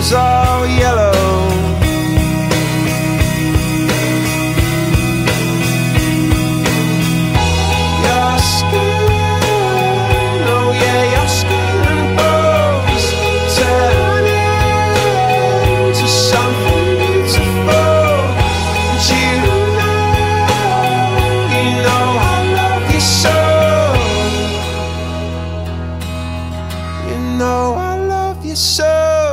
was all yellow. Your skin, oh yeah, your skin and bones turn into something beautiful. And you know I love you so. You know I love you so.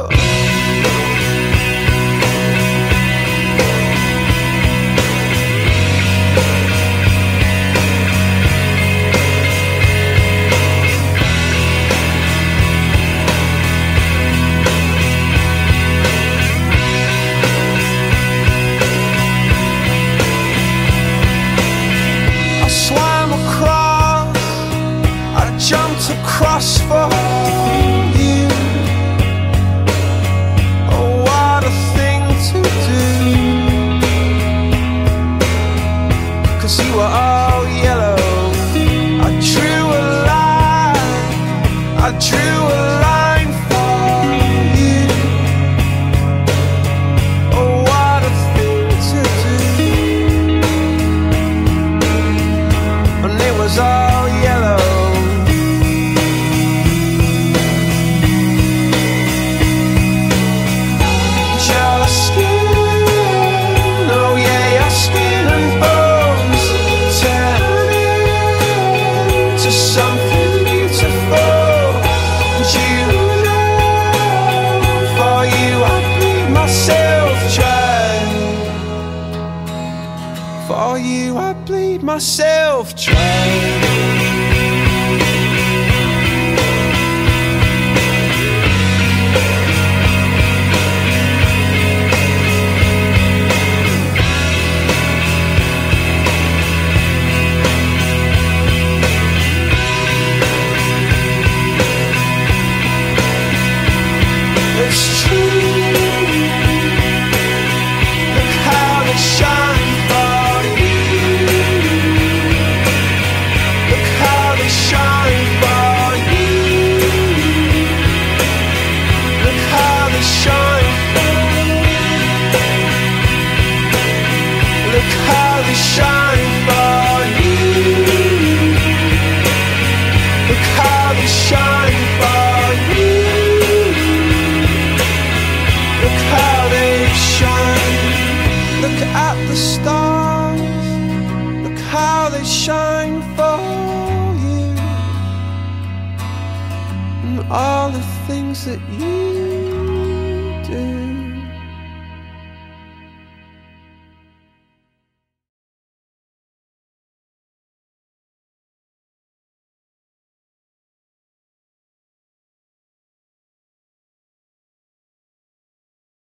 Swam across, I jumped across for you. Oh, what a thing to do, 'cause you were all yellow. I drew a line, I drew a line for you. Oh, what a thing to do. And it was all yellow. Your skin, oh yeah, your skin and bones turn into something beautiful. And you know, for you I'd bleed myself dry. For you I'd bleed myself dry. It's true. Look how they shine for you. Look how they shine for you. Look how they shine for you. Look how they shine for you. Look how they shine for you. Look how they shine. Look at the stars. Look how they shine for you. And all the things that you do.